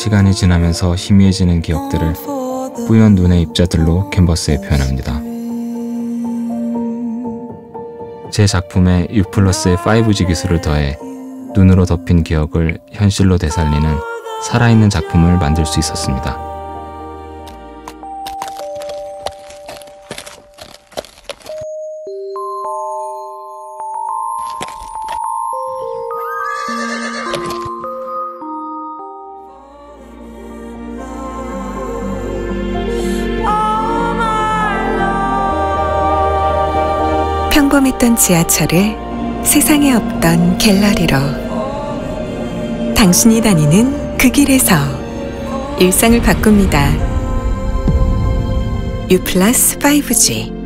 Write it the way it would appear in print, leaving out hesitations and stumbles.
시간이 지나면서 희미해지는 기억들을 뿌연 눈의 입자들로 캔버스에 표현합니다. 제 작품에 U+의 5G 기술을 더해 눈으로 덮인 기억을 현실로 되살리는 살아있는 작품을 만들 수 있었습니다. 평범했던 지하철을 세상에 없던 갤러리로, 당신이 다니는 그 길에서 일상을 바꿉니다. U+ 5G